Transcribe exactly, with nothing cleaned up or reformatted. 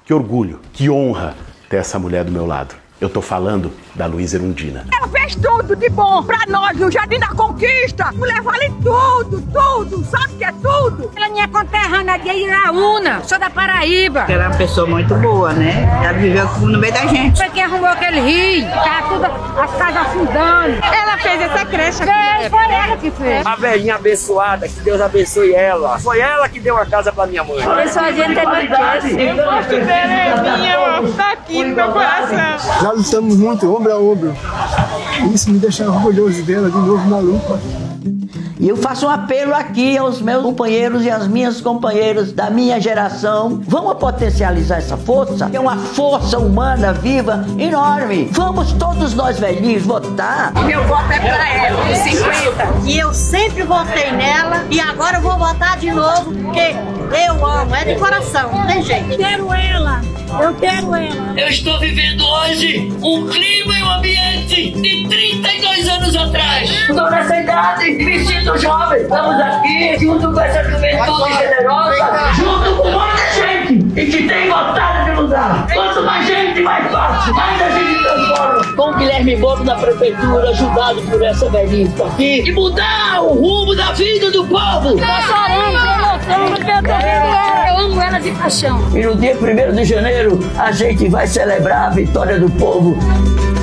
Que orgulho, que honra ter essa mulher do meu lado. Eu tô falando da Luísa Erundina. Ela fez tudo de bom pra nós no Jardim da Conquista. Mulher vale tudo, tudo, sabe que é tudo? Ela é minha conterrânea de Iraúna, sou da Paraíba. Ela é uma pessoa muito boa, né? Ela viveu no meio da gente. Foi quem arrumou aquele rio, tá tudo, as casas afundando. Ela fez essa creche aqui. Fez, foi ela que fez. A velhinha abençoada, que Deus abençoe ela. Foi ela que deu a casa pra minha mãe. Pessoal, a gente tem notícia. Eu gosto dela, é minha, ó. Tá aqui no meu coração. Já lutamos muito, ombro a ombro. Isso me deixa orgulhoso dela de novo na luta. E eu faço um apelo aqui aos meus companheiros e às minhas companheiras da minha geração. Vamos potencializar essa força? É uma força humana viva enorme. Vamos todos nós velhinhos votar. Meu voto é pra ela, cinquenta. E eu sempre votei nela e agora eu vou votar de novo, porque eu amo, é de coração, não tem jeito. Quero ela, eu quero ela. Eu estou vivendo hoje um clima e um ambiente de trinta e dois anos atrás. Estou nessa idade e me sinto jovem. Estamos aqui junto com essa juventude generosa, junto com muita gente e que tem vontade de mudar. Quanto mais gente, mais fácil, mais a gente transforma. Com o Guilherme Bolo na prefeitura, ajudado por essa velhinha aqui, e mudar o rumo da vida do povo. Tá chorando, tem noção do que eu tô vendo ela. Eu amo ela de paixão. E no dia primeiro de janeiro, a gente vai celebrar a vitória do povo.